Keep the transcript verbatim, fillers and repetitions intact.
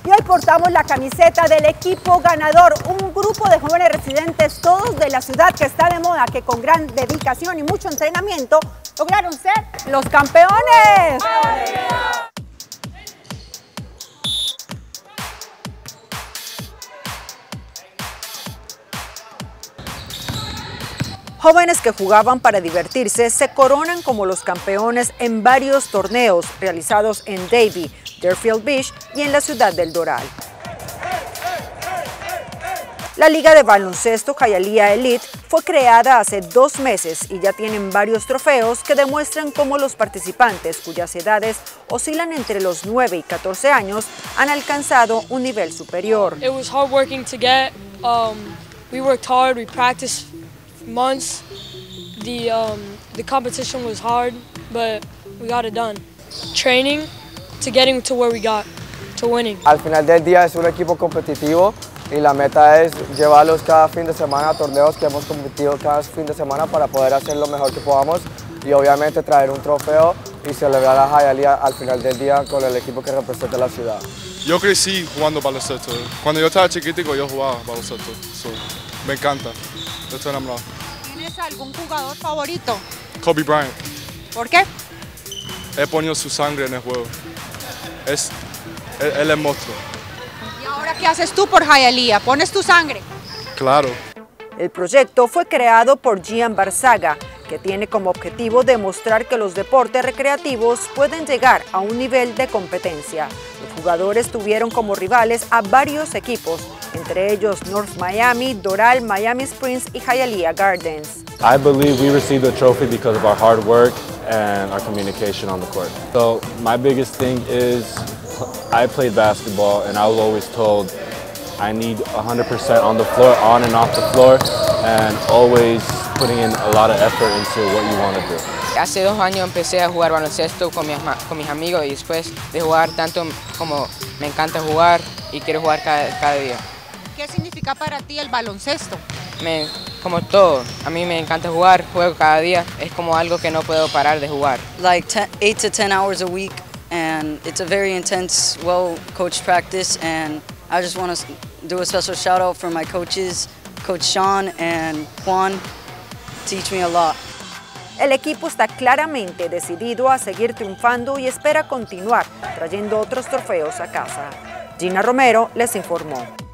Y hoy portamos la camiseta del equipo ganador, un grupo de jóvenes residentes, todos de la ciudad que está de moda, que con gran dedicación y mucho entrenamiento lograron ser los campeones. Jóvenes que jugaban para divertirse se coronan como los campeones en varios torneos realizados en Davie, Deerfield Beach y en la ciudad del Doral. La Liga de Baloncesto Hialeah Elite fue creada hace dos meses y ya tienen varios trofeos que demuestran cómo los participantes, cuyas edades oscilan entre los nueve y catorce años, han alcanzado un nivel superior. It was hard working to get. Um, we worked hard. We practiced months. The um, the competition was hard, but we got it done. Training to getting to where we got, to winning. Al final del día es un equipo competitivo y la meta es llevarlos cada fin de semana a torneos que hemos competido cada fin de semana para poder hacer lo mejor que podamos y obviamente traer un trofeo y celebrar a Hialeah al final del día con el equipo que representa la ciudad. Yo crecí jugando baloncesto. Cuando yo estaba chiquitico yo jugaba baloncesto. So, me encanta. Yo estoy enamorado. ¿Tienes algún jugador favorito? Kobe Bryant. ¿Por qué? He ponido su sangre en el juego. Es, él, él es monstruo. ¿Y ahora qué haces tú por Hialeah? ¿Pones tu sangre? Claro. El proyecto fue creado por Gian Barzaga, que tiene como objetivo demostrar que los deportes recreativos pueden llegar a un nivel de competencia. Los jugadores tuvieron como rivales a varios equipos, entre ellos North Miami, Doral, Miami Springs y Hialeah Gardens. I believe we received the trophy because of our hard work and our communication on the court. So my biggest thing is I played basketball and I was always told I need one hundred percent on the floor, on and off the floor, and always putting in a lot of effort into what you want to do. Hace dos años empecé a jugar baloncesto con mis, con mis amigos y después de jugar tanto como me encanta jugar y quiero jugar cada, cada día. ¿Qué significa para ti el baloncesto? Me, como todo, a mí me encanta jugar, juego cada día, es como algo que no puedo parar de jugar. Like ten, eight to ten hours a week, and it's a very intense, well-coached practice, and I just want to do a special shout out for my coaches, Coach Sean and Juan, teach me a lot. El equipo está claramente decidido a seguir triunfando y espera continuar trayendo otros trofeos a casa. Gina Romero les informó.